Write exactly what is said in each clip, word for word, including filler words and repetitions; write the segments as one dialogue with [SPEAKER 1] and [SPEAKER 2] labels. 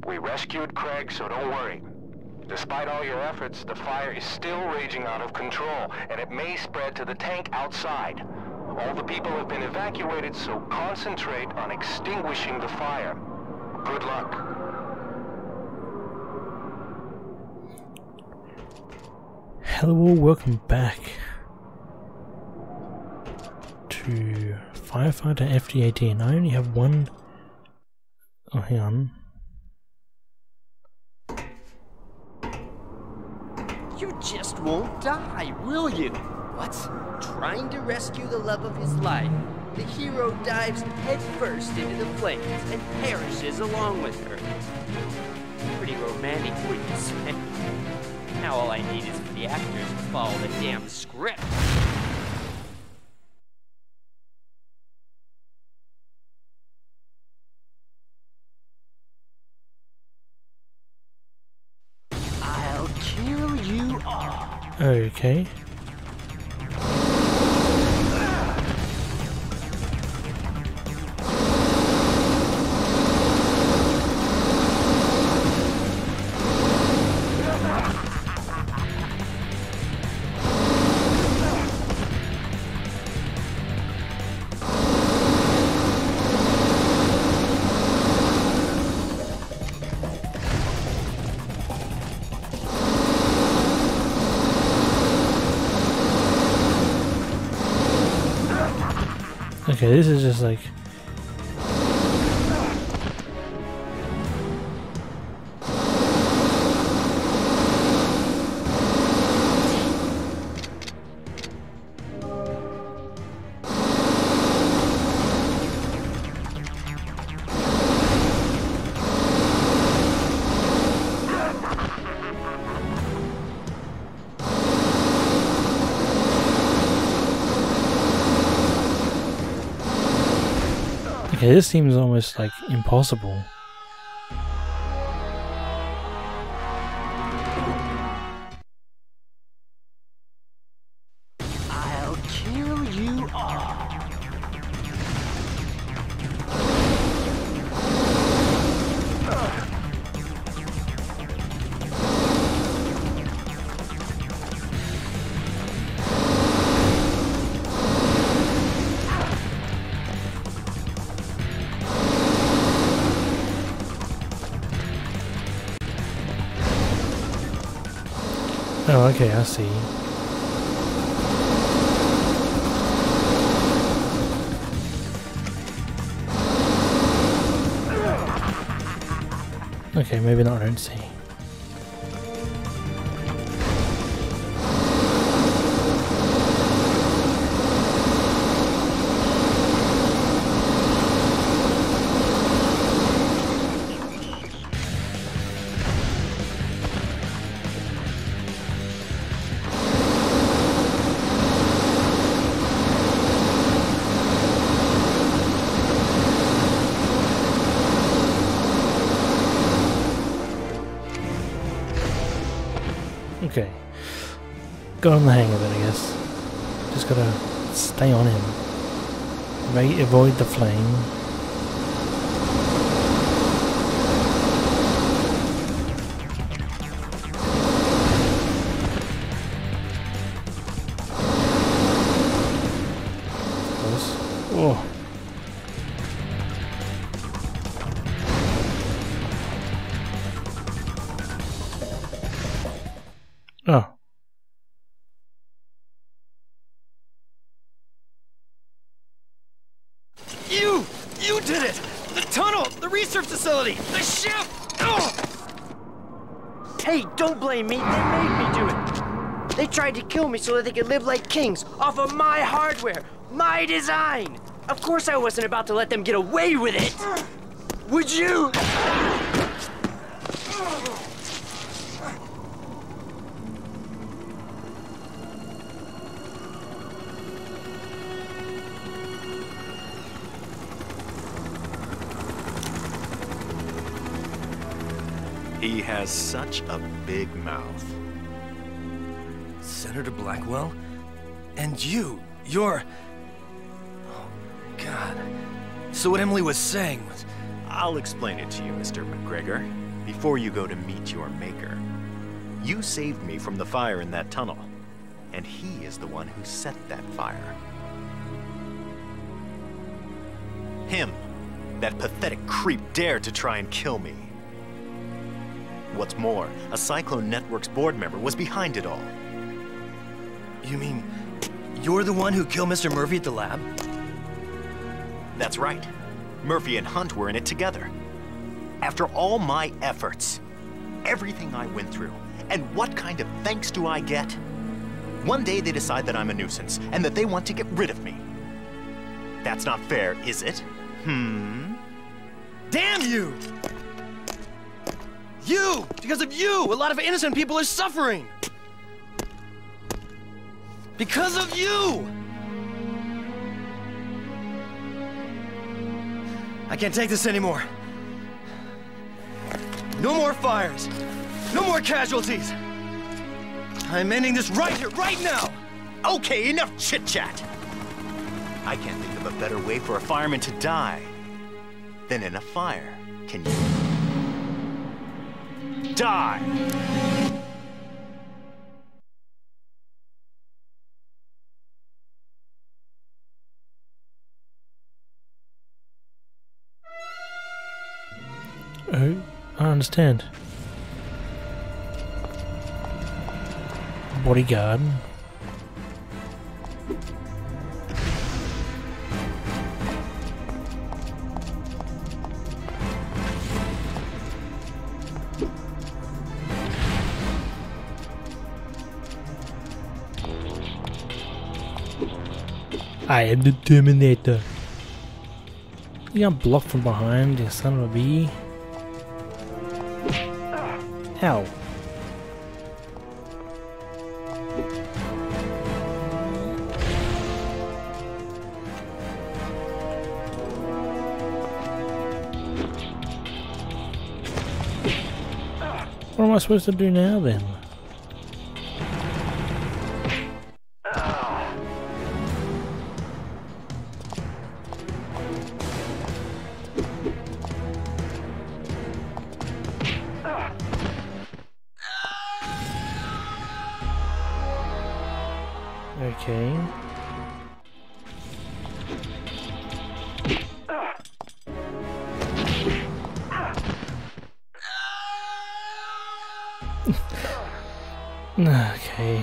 [SPEAKER 1] We rescued Craig, so don't worry. Despite all your efforts, the fire is still raging out of control, and it may spread to the tank outside. All the people have been evacuated, so concentrate on extinguishing the fire. Good luck.
[SPEAKER 2] Hello, welcome back to Firefighter F D eighteen. I only have one... Oh, hang on.
[SPEAKER 3] You just won't die, will you? What? Trying to rescue the love of his life, the hero dives headfirst into the flames and perishes along with her. Pretty romantic, wouldn't you say? Now all I need is for the actors to follow the damn script. I'll kill you all.
[SPEAKER 2] Okay. Okay, this is just like... Okay, this seems almost like impossible.
[SPEAKER 3] I'll kill you all.
[SPEAKER 2] Oh, okay, I see. Okay, maybe not, I don't see. Okay, got on the hang of it, I guess. Just gotta stay on him. Right, avoid the flame. Close. Oh. Oh.
[SPEAKER 3] You! You did it! The tunnel! The research facility! The ship! Ugh! Hey, don't blame me. They made me do it. They tried to kill me so that they could live like kings off of my hardware, my design. Of course I wasn't about to let them get away with it. Would you?
[SPEAKER 4] He has such a big mouth.
[SPEAKER 5] Senator Blackwell? And you, you're... Oh, God. So what Emily was saying was...
[SPEAKER 4] I'll explain it to you, Mister McGregor. before you go to meet your maker, you saved me from the fire in that tunnel, and he is the one who set that fire. Him, that pathetic creep, dared to try and kill me. What's more, a Cyclone Network's board member was behind it all.
[SPEAKER 5] You mean you're the one who killed Mister Murphy at the lab?
[SPEAKER 4] That's right. Murphy and Hunt were in it together. After all my efforts, everything I went through, and what kind of thanks do I get? One day they decide that I'm a nuisance, and that they want to get rid of me. That's not fair, is it? Hmm?
[SPEAKER 5] Damn you! You! Because of you, a lot of innocent people are suffering! Because of you! I can't take this anymore. No more fires. No more casualties. I'm ending this right here, right now!
[SPEAKER 4] Okay, enough chit-chat! I can't think of a better way for a fireman to die than in a fire. Can you? Die!
[SPEAKER 2] Oh, I don't understand. Bodyguard. I am the Terminator. You got blocked from behind, you son of a bee. Ow. What am I supposed to do now then? Okay. Okay.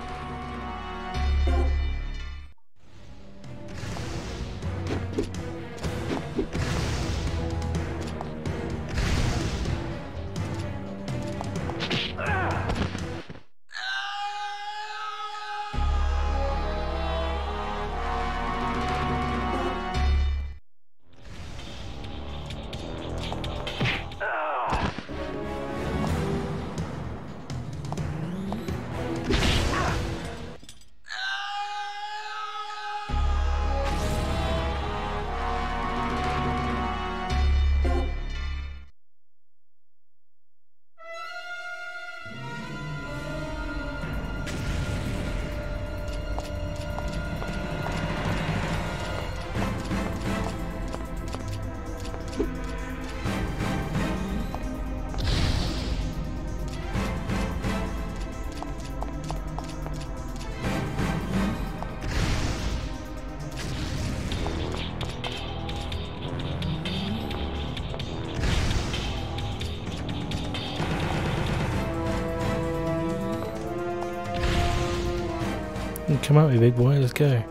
[SPEAKER 2] Come at me, big boy, let's go.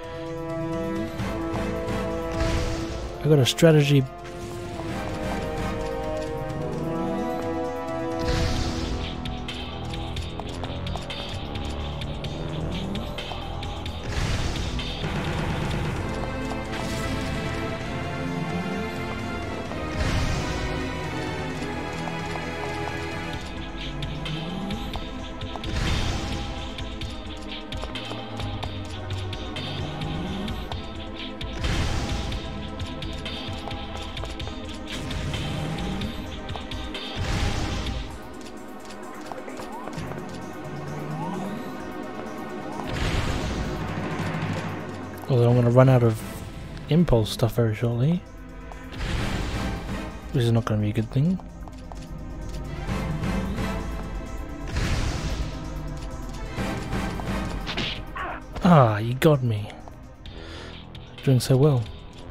[SPEAKER 2] I got a strategy. Although I'm going to run out of impulse stuff very shortly, which is not going to be a good thing. Ah, you got me. Doing so well.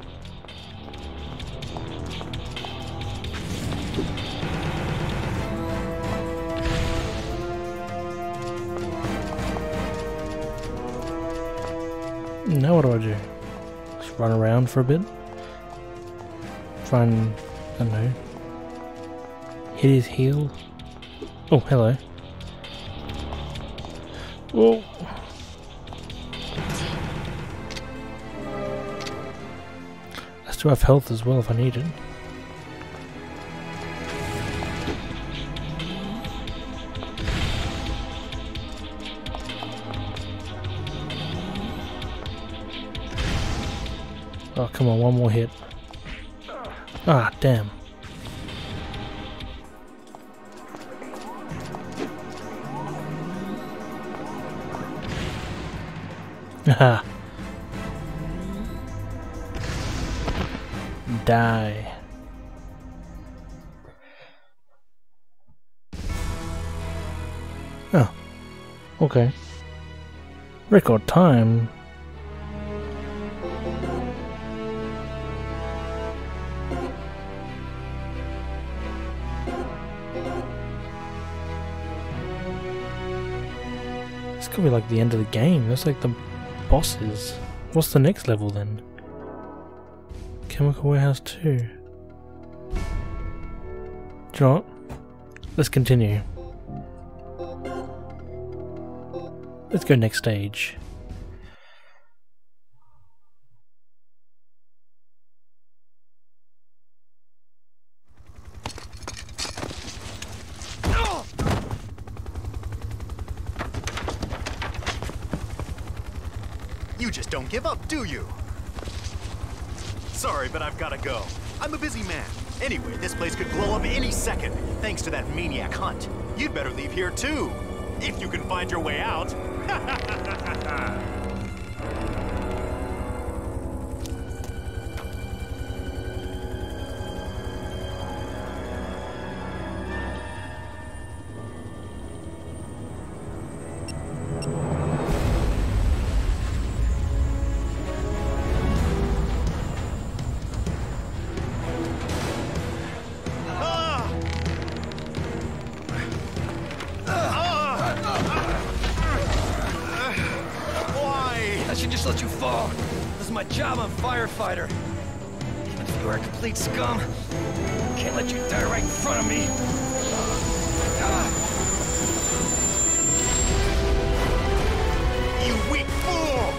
[SPEAKER 2] Now what do I do? Just run around for a bit? Try and, I don't know, hit his heel? Oh, hello. Whoa! I still have health as well if I need it. Oh, come on, one more hit. Ah, damn. Haha. Die. Oh. Okay. Record time. This could be like the end of the game. That's like the bosses. What's the next level then? Chemical Warehouse two. Do you know what? Let's continue. Let's go next stage.
[SPEAKER 4] You just don't give up, do you? Sorry, but I've gotta go. I'm a busy man. Anyway, this place could blow up any second, thanks to that maniac Hunt. You'd better leave here too, if you can find your way out.
[SPEAKER 5] Let you fall. This is my job on Firefighter. If you are a complete scum, can't let you die right in front of me.
[SPEAKER 4] You weak fool!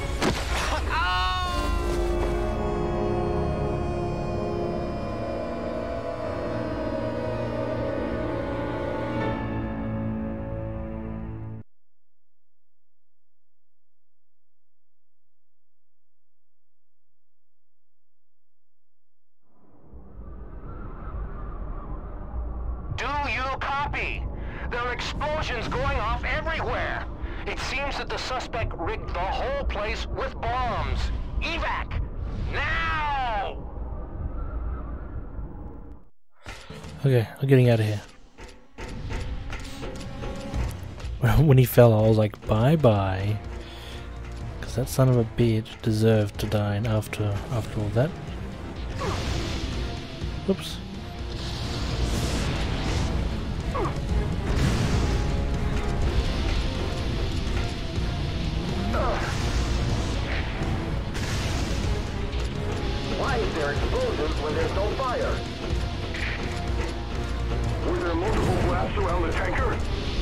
[SPEAKER 1] Copy. There are explosions going off everywhere. It seems that the suspect rigged the whole place with bombs. Evac! Now!
[SPEAKER 2] Okay, I'm getting out of here. When he fell, I was like, bye-bye. Because that son of a bitch deserved to die after, after all that. Whoops.
[SPEAKER 1] Why is there explosions when there's no fire? Were there multiple blasts around the tanker?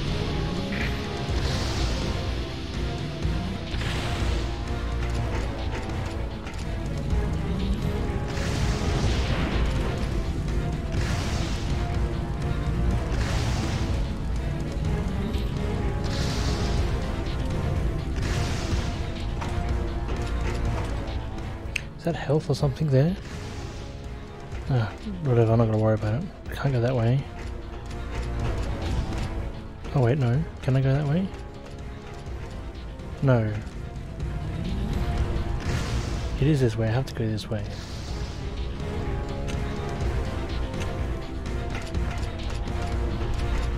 [SPEAKER 2] Is that health or something there? Ah, whatever, I'm not gonna worry about it. I can't go that way. Oh wait, no. Can I go that way? No. It is this way, I have to go this way.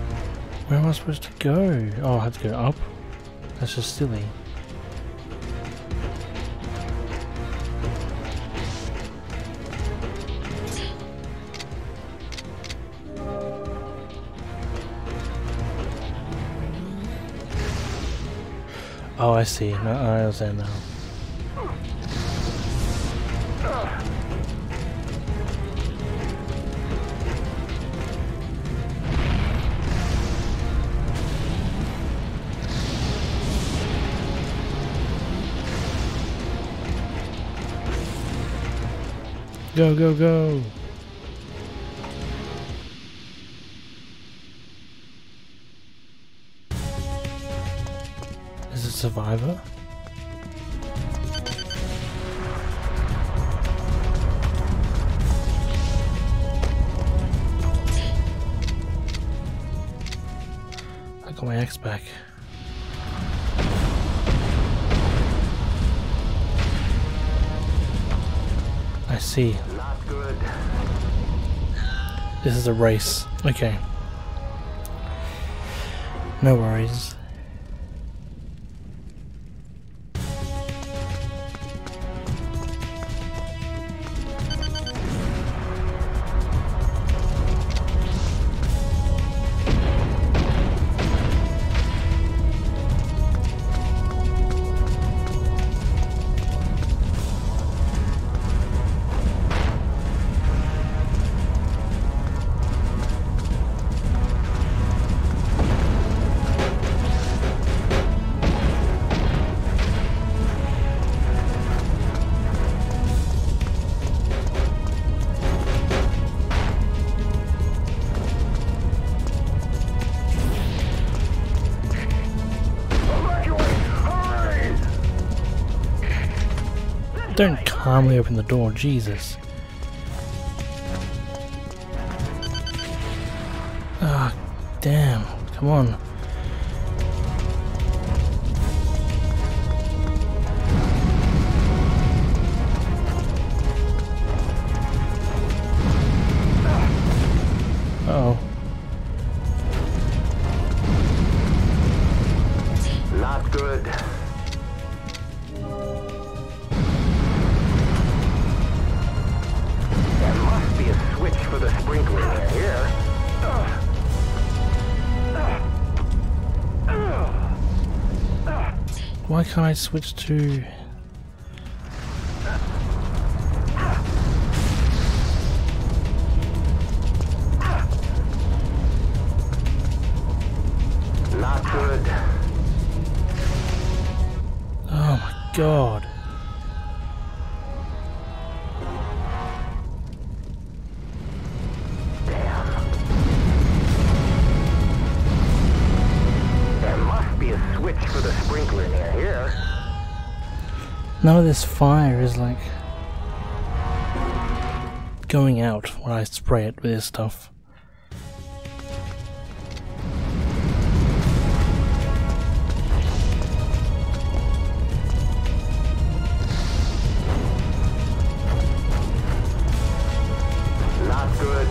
[SPEAKER 2] Where am I supposed to go? Oh, I have to go up? That's just silly. Oh, I see. No, I understand now. Go, go, go! Is it Survivor? I got my axe back. I see.
[SPEAKER 1] Not good.
[SPEAKER 2] This is a race. Okay. No worries. Don't calmly open the door, Jesus. Ah, damn. Come on. Uh-oh.
[SPEAKER 1] Not good. For the sprinkler there. Here.
[SPEAKER 2] Why can't I switch to...
[SPEAKER 1] Not good.
[SPEAKER 2] Oh my god.
[SPEAKER 1] For the sprinkler near here.
[SPEAKER 2] None of this fire is like going out when I spray it with this stuff.
[SPEAKER 1] Not good.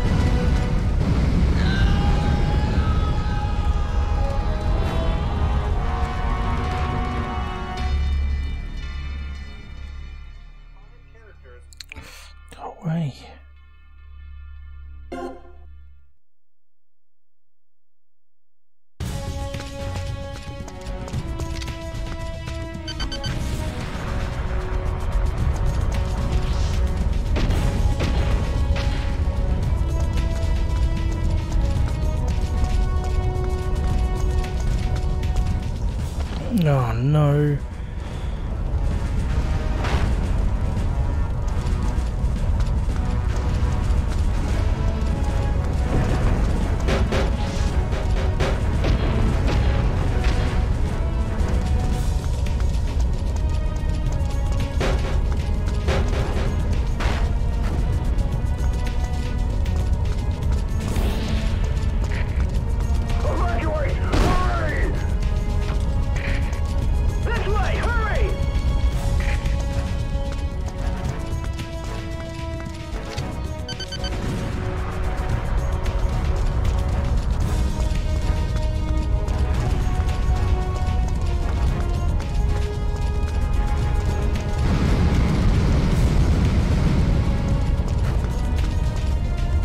[SPEAKER 2] Away. Oh no.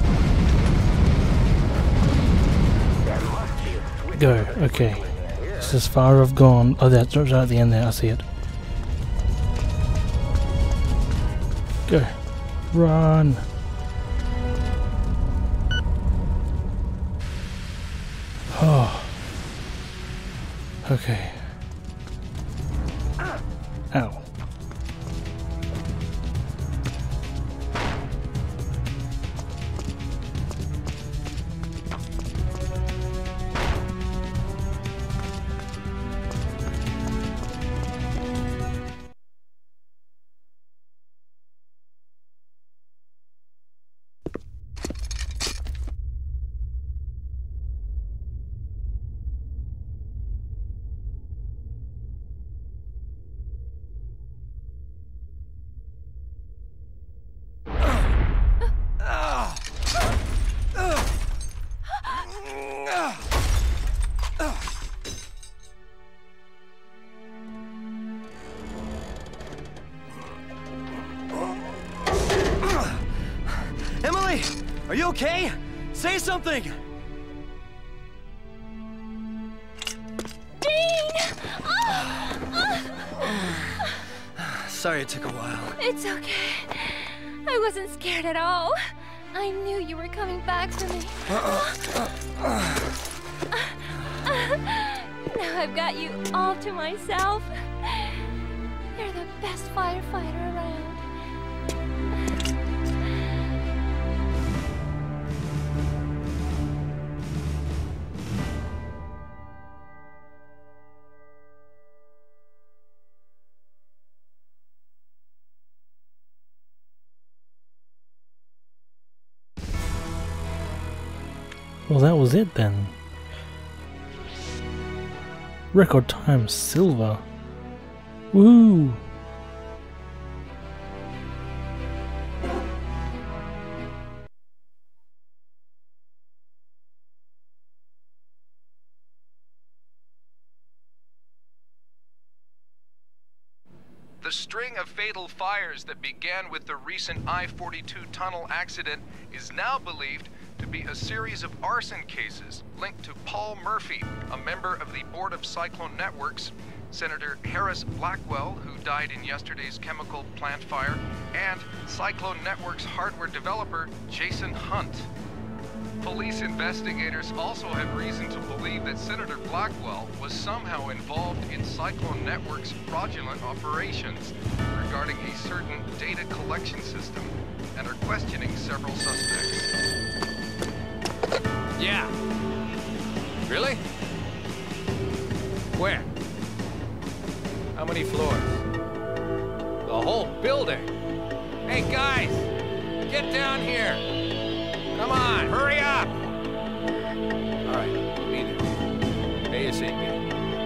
[SPEAKER 2] Go, okay. That's as far as I've gone. Oh, that's right at the end there. I see it. Go. Run. Oh. Okay. Ow.
[SPEAKER 5] Emily, are you okay? Say something!
[SPEAKER 6] Dean! Oh!
[SPEAKER 5] Sorry it took a while.
[SPEAKER 6] It's okay. I wasn't scared at all. I knew you were coming back for me. Now I've got you all to myself. You're the best firefighter around.
[SPEAKER 2] Well, that was it then. Record time silver. Woo!
[SPEAKER 7] The string of fatal fires that began with the recent I forty-two tunnel accident is now believed to be a series of arson cases linked to Paul Murphy, a member of the board of Cyclone Networks, Senator Harris Blackwell, who died in yesterday's chemical plant fire, and Cyclone Networks hardware developer Jason Hunt. Police investigators also have reason to believe that Senator Blackwell was somehow involved in Cyclone Networks' fraudulent operations regarding a certain data collection system, and are questioning several suspects.
[SPEAKER 8] Yeah. Really? Where? How many floors? The whole building. Hey guys, get down here. Come on, hurry up. All right, meet it. ASAP.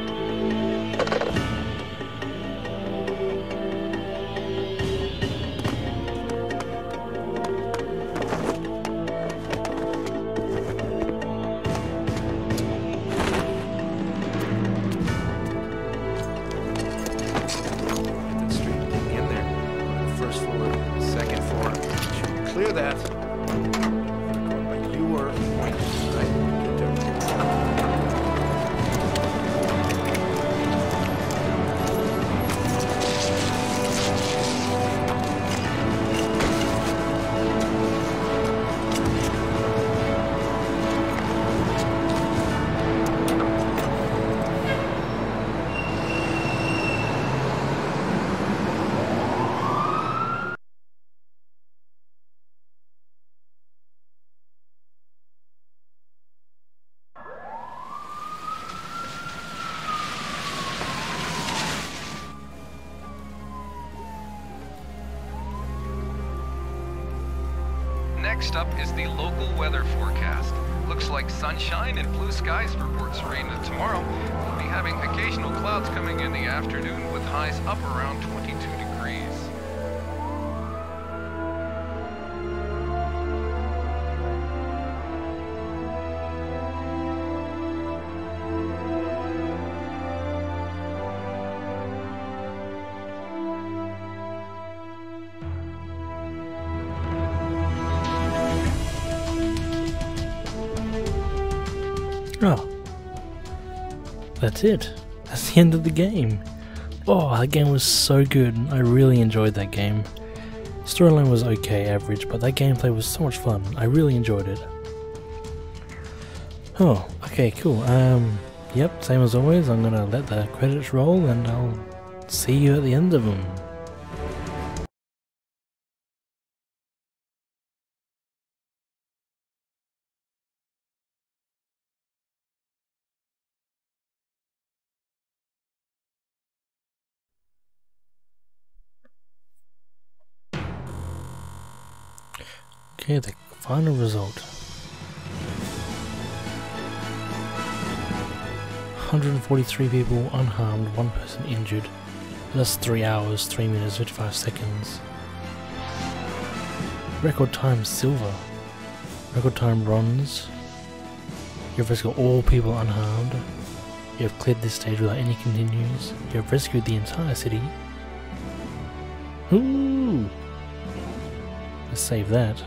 [SPEAKER 7] Clear that. But you were pointing, right? Get down. Next up is the local weather forecast. Looks like sunshine and blue skies for Port Serena tomorrow. We'll be having occasional clouds coming in the afternoon with highs up around twenty-two degrees.
[SPEAKER 2] Oh. that's it. That's the end of the game. Oh, that game was so good. I really enjoyed that game. Storyline was okay, average, but that gameplay was so much fun. I really enjoyed it. Oh, okay, cool. Um, yep, same as always. I'm gonna let the credits roll and I'll see you at the end of them. Okay, the final result. one hundred forty-three people unharmed, one person injured. That's three hours, three minutes, fifty-five seconds. Record time silver. Record time bronze. You have rescued all people unharmed. You have cleared this stage without any continues. You have rescued the entire city. Ooh! Let's save that.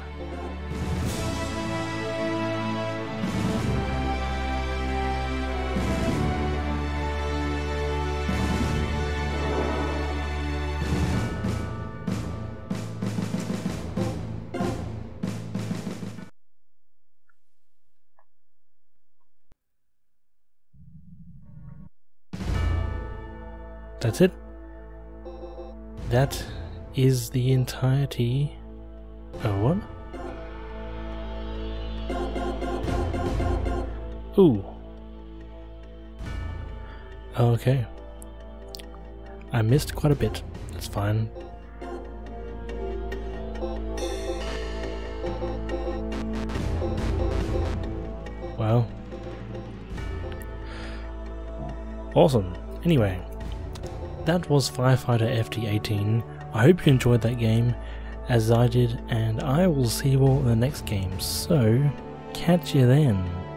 [SPEAKER 2] That's it. That is the entirety. Oh, what? Ooh. Okay. I missed quite a bit. That's fine. Well. Awesome. Anyway. That was Firefighter F D eighteen. I hope you enjoyed that game as I did, and I will see you all in the next game. So, catch you then.